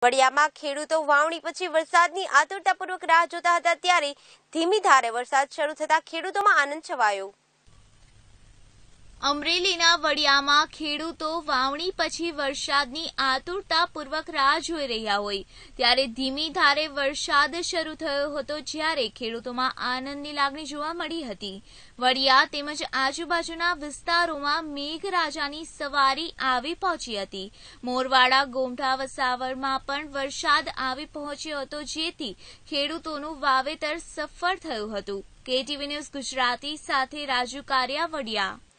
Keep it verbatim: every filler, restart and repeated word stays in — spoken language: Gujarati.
વડિયામાં ખેડૂતો વાવણી પછી વરસાદની આતુરતાપૂર્વક રાહ જોતા હતા ત્યારે ધીમી ધારે વરસાદ શરૂ થતા ખેડૂતોમાં આનંદ છવાયો। અમરેલીના વડિયામાં ખેડૂતો વાવણી પછી વરસાદની આતુરતાપૂર્વક રાહ જોઈ રહ્યા હોય ત્યારે ધીમી ધારે વરસાદ શરૂ થયો હતો, જ્યારે ખેડૂતોમાં આનંદની લાગણી જોવા મળી હતી। વડિયા તેમજ આજુબાજુના વિસ્તારોમાં મેઘરાજાની સવારી આવી પહોંચી હતી। મોરવાડા, ગોમઠા, વસાવરમાં પણ વરસાદ આવી પહોંચ્યો હતો, જેથી ખેડૂતોનું વાવેતર સફળ થયું હતું। કેટીવી ન્યૂઝ ગુજરાતી સાથે રાજુ કારિયા, વડિયા।